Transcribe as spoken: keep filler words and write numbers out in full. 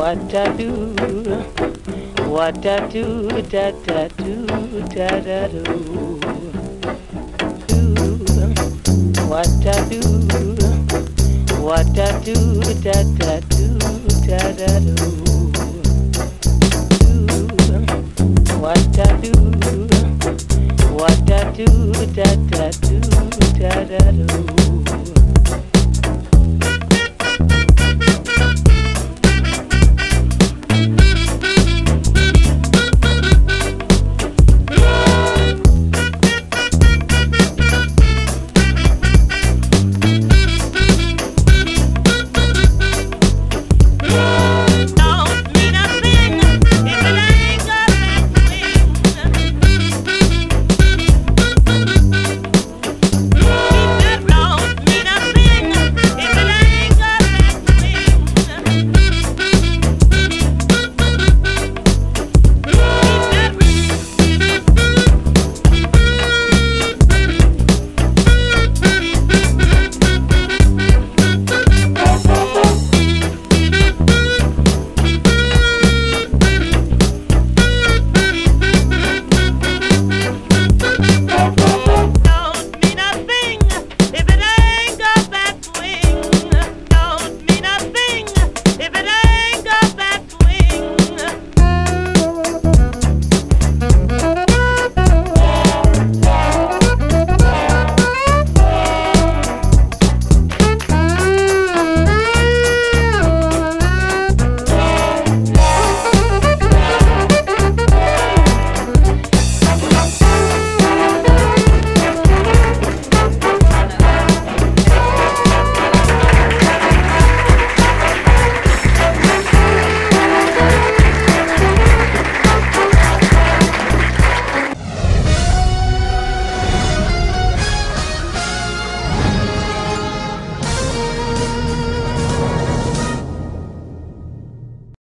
what I do, what I do, da da do, da da do. Do what I do, what I do, da da do, da da do. Do what I do, what I do, da da do, da da do.